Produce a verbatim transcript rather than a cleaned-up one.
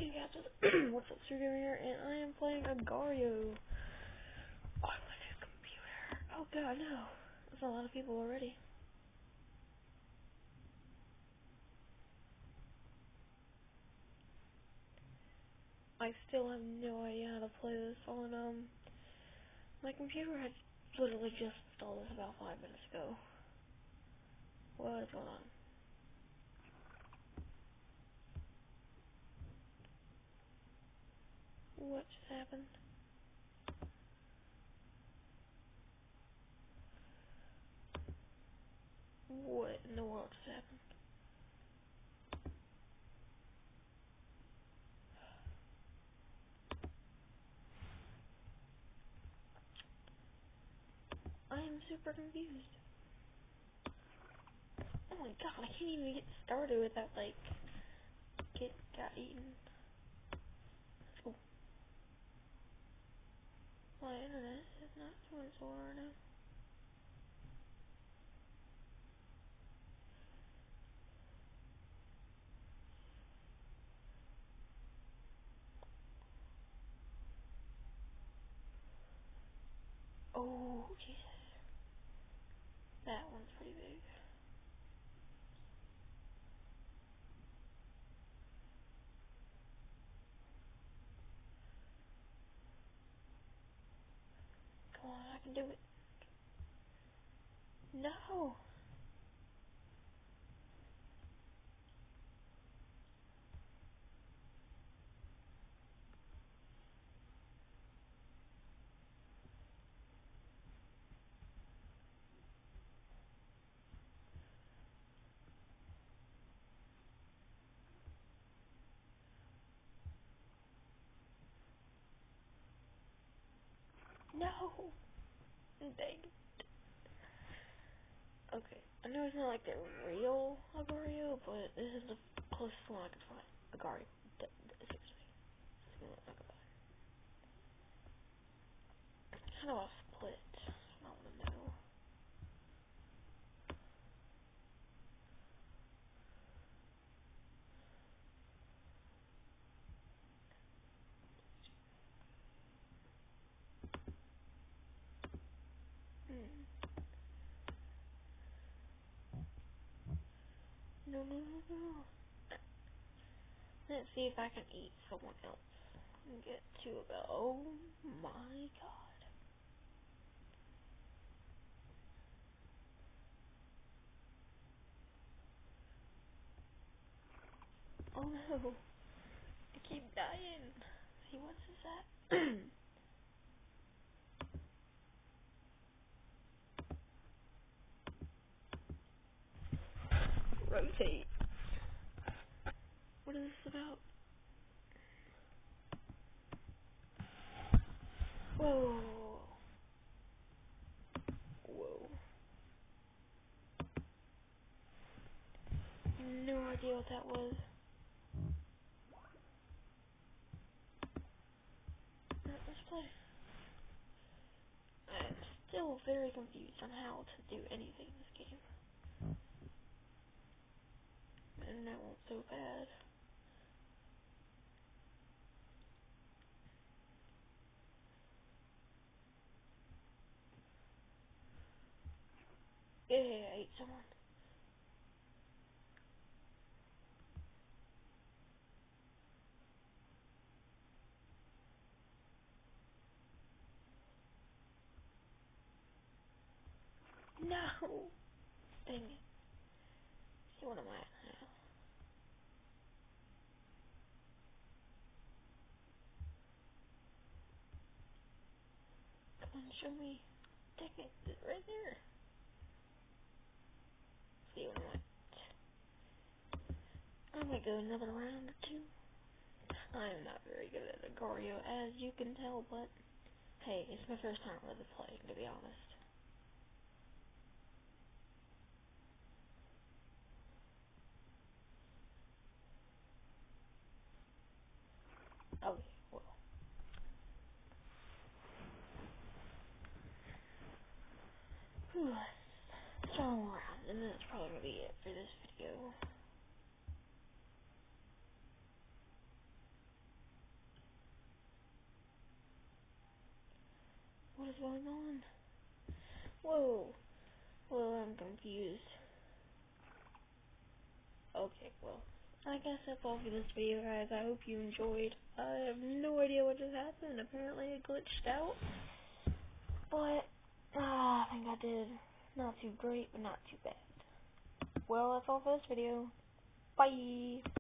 Hey guys, what's up, Studio here, and I am playing Agario. Oh, I like his computer. Oh god, no. That's a lot of people already. I still have no idea how to play this on, um, my computer had literally just installed this about five minutes ago. What is going on? What just happened? What in the world just happened? I am super confused. Oh my god, I can't even get started without, like, get got eaten. Oh, my internet is not doing so well right now. Oh, Jesus. That one's pretty big. Come on, I can do it. No! No! Dang. Okay, I know it's not like the real Agario, but this is the closest one I could find. Agario. D- d- excuse me. How do I split? I want to know. Hmm. No, no, no, no. Let's see if I can eat someone else and get two of it. Oh my god. Oh no. I keep dying. See, what is that? Rotate. What is this about? Whoa. Whoa. No idea what that was. Alright, let's play. I'm still very confused on how to do anything in this game. And that went so bad. Yeah, I ate someone. No! Dang it. See, what am I at now? Come on, show me. Dang it, it's right there. See, what am I at? I'm gonna go another round or two. I am not very good at Agario, as you can tell, but hey, it's my first time really playing, to be honest. Okay, well. Whew. So, round, and that's probably gonna be it for this video. is going on? Whoa. Well, I'm confused. Okay, well, I guess that's all for this video, guys. I hope you enjoyed. I have no idea what just happened. Apparently it glitched out. But, uh, I think I did not too great, but not too bad. Well, that's all for this video. Bye!